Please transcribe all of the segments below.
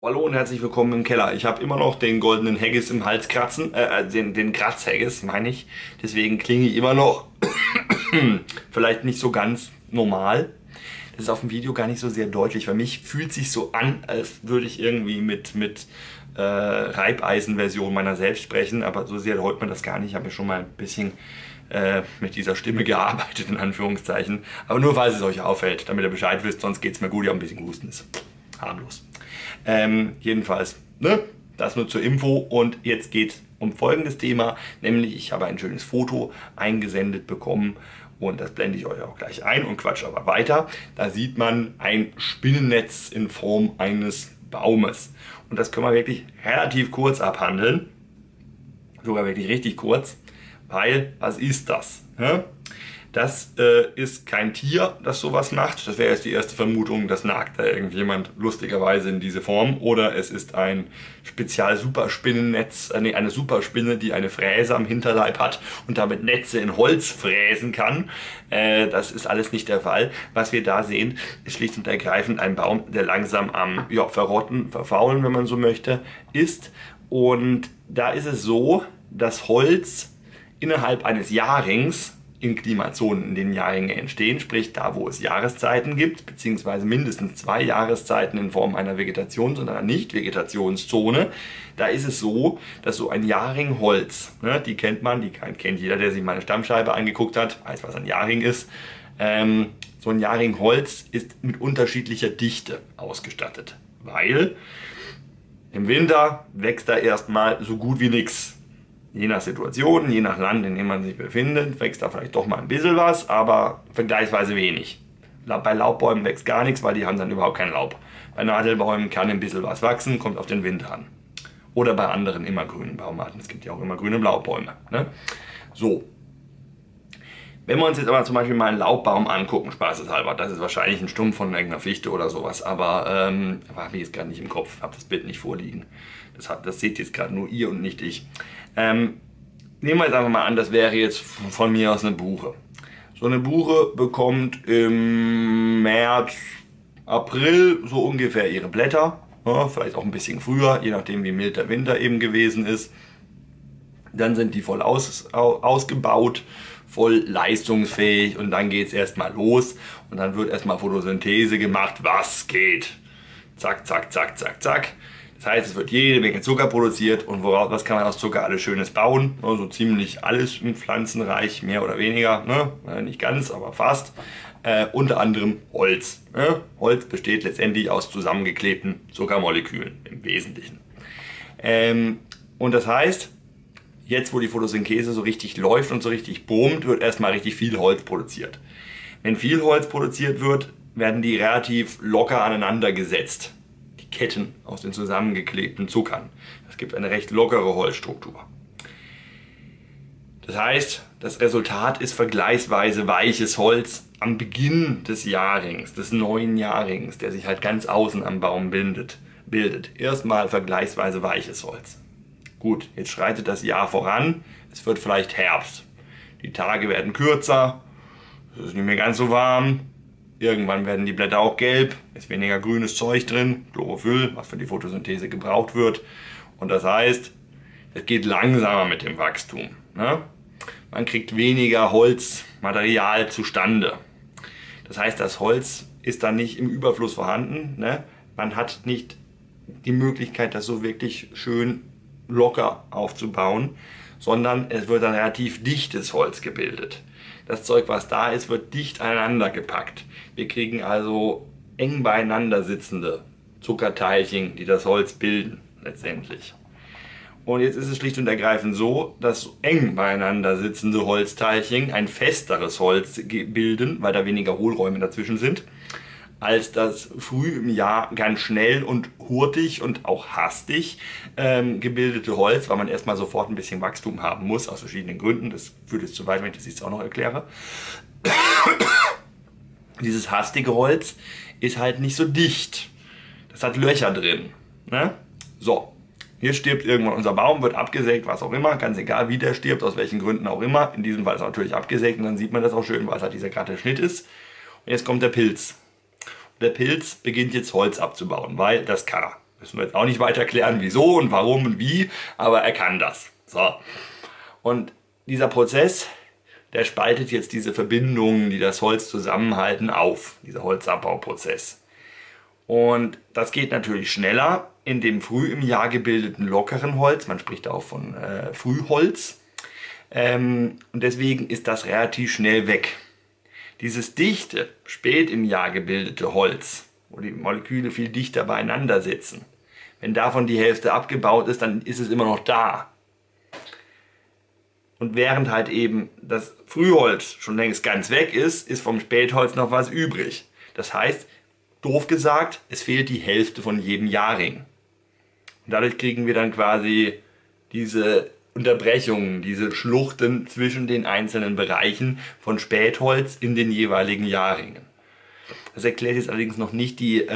Hallo und herzlich willkommen im Keller. Ich habe immer noch den goldenen Haggis im Hals kratzen, den Graz-Haggis meine ich. Deswegen klinge ich immer noch vielleicht nicht so ganz normal. Das ist auf dem Video gar nicht so sehr deutlich. Für mich fühlt sich so an, als würde ich irgendwie mit Reibeisen-Version meiner selbst sprechen, aber so sehr hört man das gar nicht. Ich habe mir schon mal ein bisschen mit dieser Stimme gearbeitet, in Anführungszeichen. Aber nur, falls es euch auffällt, damit ihr Bescheid wisst, sonst geht es mir gut, ich habe ein bisschen Husten, ist harmlos. Jedenfalls, ne? Das nur zur Info und jetzt geht um folgendes Thema, nämlich ich habe ein schönes Foto eingesendet bekommen und das blende ich euch auch gleich ein und quatsche aber weiter. Da sieht man ein Spinnennetz in Form eines Baumes und das können wir wirklich relativ kurz abhandeln, sogar wirklich richtig kurz, weil was ist das? Ja? Das ist kein Tier, das sowas macht. Das wäre jetzt die erste Vermutung, das nagt da irgendjemand lustigerweise in diese Form. Oder es ist ein Spezial-Superspinnennetz, eine Superspinne, die eine Fräse am Hinterleib hat und damit Netze in Holz fräsen kann. Das ist alles nicht der Fall. Was wir da sehen, ist schlicht und ergreifend ein Baum, der langsam am Verrotten, verfaulen, wenn man so möchte, ist. Und da ist es so, dass Holz innerhalb eines Jahrings in Klimazonen, in denen Jahrringe entstehen, sprich da, wo es Jahreszeiten gibt, beziehungsweise mindestens 2 Jahreszeiten in Form einer Vegetations- und einer Nicht-Vegetationszone, da ist es so, dass so ein Jahrring Holz, ne, die kennt man, die kennt jeder, der sich meine Stammscheibe angeguckt hat, weiß, was ein Jahrring ist. So ein Jahrring Holz ist mit unterschiedlicher Dichte ausgestattet, weil im Winter wächst da erstmal so gut wie nichts. Je nach Situation, je nach Land, in dem man sich befindet, wächst da vielleicht doch mal ein bisschen was, aber vergleichsweise wenig. Bei Laubbäumen wächst gar nichts, weil die haben dann überhaupt kein Laub. Bei Nadelbäumen kann ein bisschen was wachsen, kommt auf den Winter an. Oder bei anderen immergrünen Baumarten. Es gibt ja auch immergrüne Laubbäume. Ne? So. Wenn wir uns jetzt aber zum Beispiel mal einen Laubbaum angucken, spaßeshalber, das ist wahrscheinlich ein Stumpf von irgendeiner Fichte oder sowas, aber habe ich jetzt gerade nicht im Kopf, habe das Bild nicht vorliegen. Das seht jetzt gerade nur ihr und nicht ich. Nehmen wir jetzt einfach mal an, das wäre jetzt von mir aus eine Buche. So eine Buche bekommt im März, April so ungefähr ihre Blätter, ja, vielleicht auch ein bisschen früher, je nachdem wie mild der Winter eben gewesen ist. Dann sind die voll ausgebaut, voll leistungsfähig und dann geht es erstmal los und dann wird erstmal Photosynthese gemacht, was geht. Zack, zack, zack, zack, zack. Das heißt, es wird jede Menge Zucker produziert und was kann man aus Zucker alles Schönes bauen? So also ziemlich alles im Pflanzenreich, mehr oder weniger, ne? Nicht ganz, aber fast. Unter anderem Holz. Ne? Holz besteht letztendlich aus zusammengeklebten Zuckermolekülen im Wesentlichen. Und das heißt, jetzt wo die Photosynthese so richtig läuft und so richtig boomt, wird erstmal richtig viel Holz produziert. Wenn viel Holz produziert wird, werden die relativ locker aneinander gesetzt. Ketten aus den zusammengeklebten Zuckern. Das gibt eine recht lockere Holzstruktur. Das heißt, das Resultat ist vergleichsweise weiches Holz am Beginn des Jahrrings, des neuen Jahrrings, der sich halt ganz außen am Baum bildet. Erstmal vergleichsweise weiches Holz. Gut, jetzt schreitet das Jahr voran, es wird vielleicht Herbst. Die Tage werden kürzer, es ist nicht mehr ganz so warm. Irgendwann werden die Blätter auch gelb, ist weniger grünes Zeug drin, Chlorophyll, was für die Photosynthese gebraucht wird. Und das heißt, es geht langsamer mit dem Wachstum. Ne? Man kriegt weniger Holzmaterial zustande. Das heißt, das Holz ist dann nicht im Überfluss vorhanden. Ne? Man hat nicht die Möglichkeit, das so wirklich schön locker aufzubauen, sondern es wird dann relativ dichtes Holz gebildet. Das Zeug, was da ist, wird dicht aneinander gepackt. Wir kriegen also eng beieinander sitzende Zuckerteilchen, die das Holz bilden, letztendlich. Und jetzt ist es schlicht und ergreifend so, dass eng beieinander sitzende Holzteilchen ein festeres Holz bilden, weil da weniger Hohlräume dazwischen sind, als das früh im Jahr ganz schnell und hurtig und auch hastig gebildete Holz, weil man erstmal sofort ein bisschen Wachstum haben muss, aus verschiedenen Gründen. Das führt jetzt zu weit, wenn ich das jetzt auch noch erkläre. Dieses hastige Holz ist halt nicht so dicht. Das hat Löcher drin. Ne? So, hier stirbt irgendwann unser Baum, wird abgesägt, was auch immer, ganz egal wie der stirbt, aus welchen Gründen auch immer. In diesem Fall ist er natürlich abgesägt und dann sieht man das auch schön, weil es halt dieser gerade Schnitt ist. Und jetzt kommt der Pilz. Der Pilz beginnt jetzt Holz abzubauen, weil das kann er. Müssen wir jetzt auch nicht weiter klären, wieso und warum und wie, aber er kann das. So. Und dieser Prozess, der spaltet jetzt diese Verbindungen, die das Holz zusammenhalten, auf, dieser Holzabbauprozess. Und das geht natürlich schneller in dem früh im Jahr gebildeten lockeren Holz, man spricht auch von Frühholz, und deswegen ist das relativ schnell weg. Dieses dichte, spät im Jahr gebildete Holz, wo die Moleküle viel dichter beieinander sitzen, wenn davon die Hälfte abgebaut ist, dann ist es immer noch da. Und während halt eben das Frühholz schon längst ganz weg ist, ist vom Spätholz noch was übrig. Das heißt, doof gesagt, es fehlt die Hälfte von jedem Jahrring. Und dadurch kriegen wir dann quasi diese Unterbrechungen, diese Schluchten zwischen den einzelnen Bereichen von Spätholz in den jeweiligen Jahrringen. Das erklärt jetzt allerdings noch nicht die,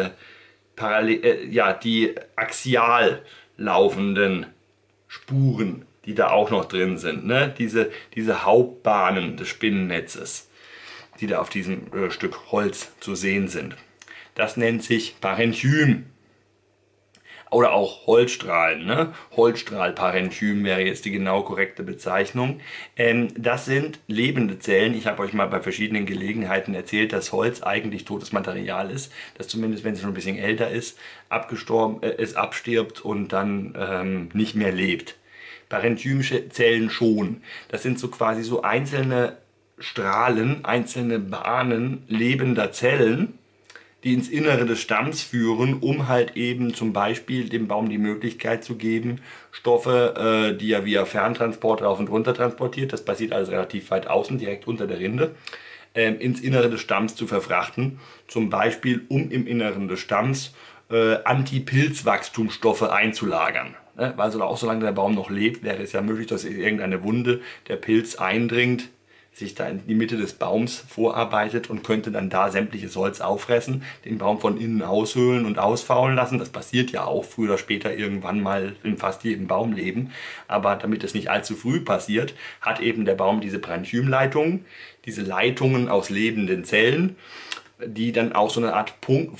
die axial laufenden Spuren, die da auch noch drin sind. Ne? Diese Hauptbahnen des Spinnennetzes, die da auf diesem Stück Holz zu sehen sind. Das nennt sich Parenchym. Oder auch Holzstrahlen. Ne? Holzstrahlparenchym wäre jetzt die genau korrekte Bezeichnung. Das sind lebende Zellen. Ich habe euch mal bei verschiedenen Gelegenheiten erzählt, dass Holz eigentlich totes Material ist. Das zumindest, wenn es schon ein bisschen älter ist, es abstirbt und dann nicht mehr lebt. Parenchymische Zellen schon. Das sind so quasi so einzelne Strahlen, einzelne Bahnen lebender Zellen, die ins Innere des Stamms führen, um halt eben zum Beispiel dem Baum die Möglichkeit zu geben, Stoffe, die er via Ferntransport rauf und runter transportiert, das passiert alles relativ weit außen, direkt unter der Rinde, ins Innere des Stamms zu verfrachten. Zum Beispiel, um im Inneren des Stamms Antipilzwachstumsstoffe einzulagern. Weil auch solange der Baum noch lebt, wäre es ja möglich, dass in irgendeine Wunde der Pilz eindringt, sich da in die Mitte des Baums vorarbeitet und könnte dann da sämtliches Holz auffressen, den Baum von innen aushöhlen und ausfaulen lassen. Das passiert ja auch früher oder später irgendwann mal in fast jedem Baumleben. Aber damit es nicht allzu früh passiert, hat eben der Baum diese Parenchymleitungen, diese Leitungen aus lebenden Zellen, die dann auch so eine Art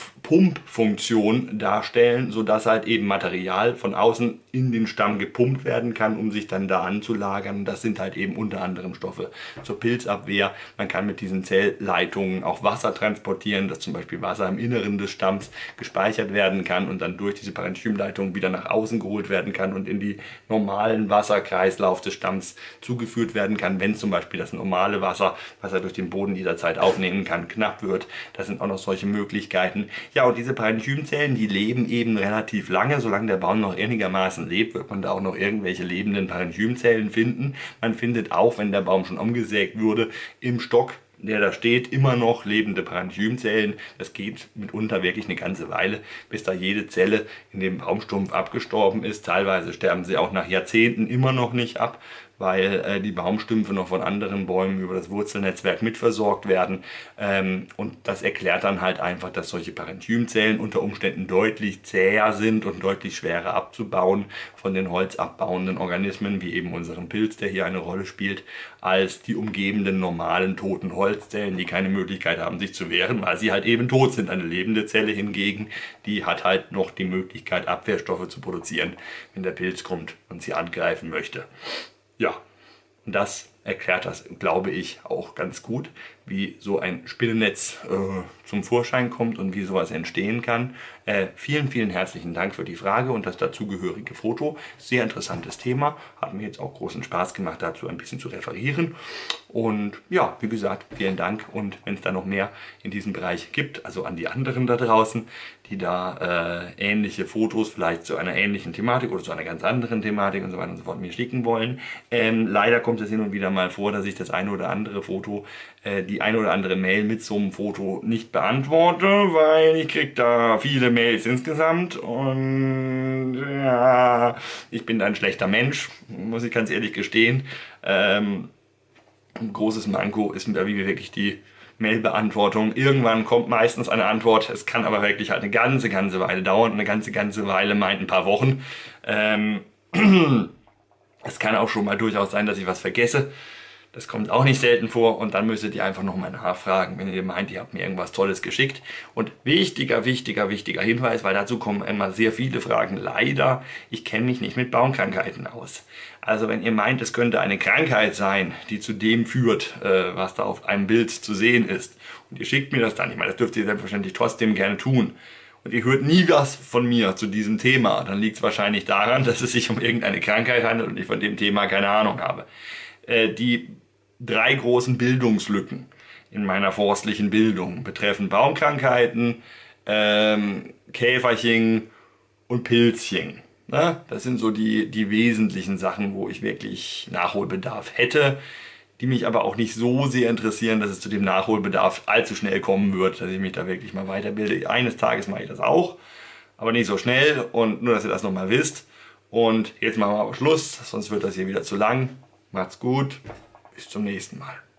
Pumpfunktion darstellen, sodass halt eben Material von außen in den Stamm gepumpt werden kann, um sich dann da anzulagern. Das sind halt eben unter anderem Stoffe zur Pilzabwehr. Man kann mit diesen Zellleitungen auch Wasser transportieren, dass zum Beispiel Wasser im Inneren des Stamms gespeichert werden kann und dann durch diese Parenchymleitung wieder nach außen geholt werden kann und in die normalen Wasserkreislauf des Stamms zugeführt werden kann, wenn zum Beispiel das normale Wasser, was er durch den Boden jederzeit aufnehmen kann, knapp wird. Das sind auch noch solche Möglichkeiten. Ja, und diese Parenchymzellen, die leben eben relativ lange. Solange der Baum noch einigermaßen lebt, wird man da auch noch irgendwelche lebenden Parenchymzellen finden. Man findet auch, wenn der Baum schon umgesägt wurde, im Stock, der da steht, immer noch lebende Parenchymzellen. Das geht mitunter wirklich eine ganze Weile, bis da jede Zelle in dem Baumstumpf abgestorben ist. Teilweise sterben sie auch nach Jahrzehnten immer noch nicht ab, weil die Baumstümpfe noch von anderen Bäumen über das Wurzelnetzwerk mitversorgt werden. Und das erklärt dann halt einfach, dass solche Parenchymzellen unter Umständen deutlich zäher sind und deutlich schwerer abzubauen von den holzabbauenden Organismen, wie eben unserem Pilz, der hier eine Rolle spielt, als die umgebenden normalen toten Holzzellen, die keine Möglichkeit haben, sich zu wehren, weil sie halt eben tot sind. Eine lebende Zelle hingegen, die hat halt noch die Möglichkeit, Abwehrstoffe zu produzieren, wenn der Pilz kommt und sie angreifen möchte. Ja, und das erklärt das, glaube ich, auch ganz gut, wie so ein Spinnennetz zum Vorschein kommt und wie sowas entstehen kann. Vielen, vielen herzlichen Dank für die Frage und das dazugehörige Foto. Sehr interessantes Thema. Hat mir jetzt auch großen Spaß gemacht, dazu ein bisschen zu referieren. Und ja, wie gesagt, vielen Dank. Und wenn es da noch mehr in diesem Bereich gibt, also an die anderen da draußen, die da ähnliche Fotos vielleicht zu einer ähnlichen Thematik oder zu einer ganz anderen Thematik und so weiter und so fort mir schicken wollen. Leider kommt es hin und wieder mal vor, dass ich das eine oder andere Foto, die eine oder andere Mail mit so einem Foto nicht beantworte, weil ich kriege da viele Mails insgesamt und ja, ich bin ein schlechter Mensch, muss ich ganz ehrlich gestehen. Ein großes Manko ist mir wirklich die Mailbeantwortung. Irgendwann kommt meistens eine Antwort, es kann aber wirklich halt eine ganze Weile dauern. Eine ganze Weile meint ein paar Wochen. Es kann auch schon mal durchaus sein, dass ich was vergesse. Das kommt auch nicht selten vor und dann müsstet ihr einfach nochmal nachfragen, wenn ihr meint, ihr habt mir irgendwas Tolles geschickt. Und wichtiger Hinweis, weil dazu kommen immer sehr viele Fragen. Leider, ich kenne mich nicht mit Baumkrankheiten aus. Also wenn ihr meint, es könnte eine Krankheit sein, die zu dem führt, was da auf einem Bild zu sehen ist, und ihr schickt mir das dann, ich meine, das dürft ihr selbstverständlich trotzdem gerne tun, und ihr hört nie was von mir zu diesem Thema, dann liegt es wahrscheinlich daran, dass es sich um irgendeine Krankheit handelt und ich von dem Thema keine Ahnung habe. Die 3 großen Bildungslücken in meiner forstlichen Bildung betreffen Baumkrankheiten, Käferchen und Pilzchen. Na, das sind so die wesentlichen Sachen, wo ich wirklich Nachholbedarf hätte, die mich aber auch nicht so sehr interessieren, dass es zu dem Nachholbedarf allzu schnell kommen wird, dass ich mich da wirklich mal weiterbilde. Eines Tages mache ich das auch, aber nicht so schnell, und nur, dass ihr das nochmal wisst. Und jetzt machen wir aber Schluss, sonst wird das hier wieder zu lang. Macht's gut, bis zum nächsten Mal.